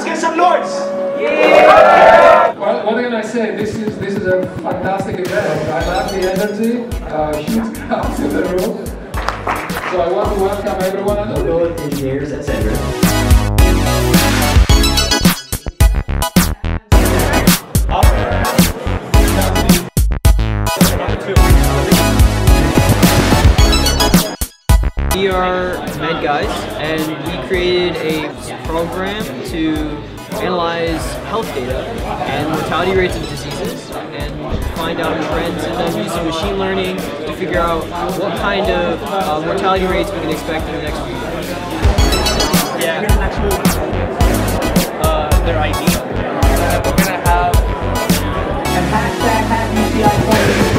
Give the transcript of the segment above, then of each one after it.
Let's get some noise! Well, what can I say? This is a fantastic event. I love the energy, huge crowds in the room. So I want to welcome everyone. Local engineers, etc. We are med guys, and we created a program to analyze health data and mortality rates of diseases and find out trends, and then use machine learning to figure out what kind of mortality rates we can expect in the next few years. Yeah, their idea. We're gonna have And #UCI20.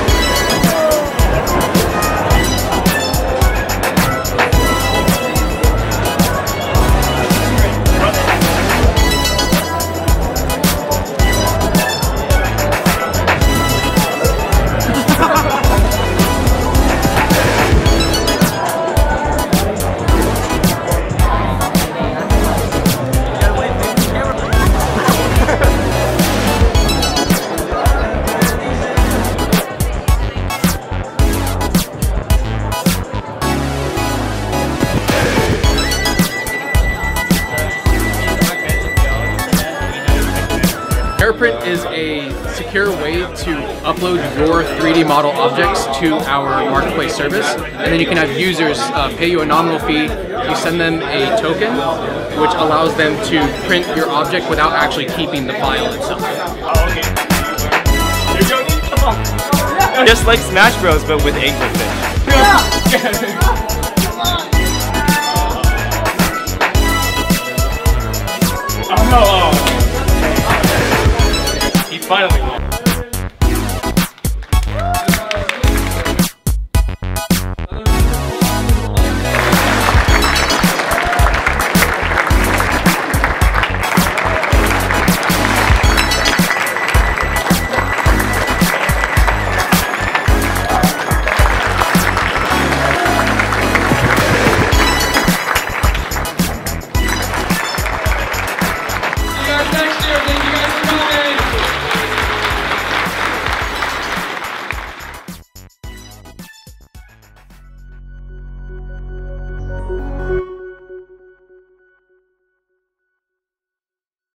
AirPrint is a secure way to upload your 3D model objects to our marketplace service, and then you can have users pay you a nominal fee. You send them a token, which allows them to print your object without actually keeping the file itself. Oh, okay. You're joking? Come on. Just like Smash Bros, but with anglerfish. Oh no! He finally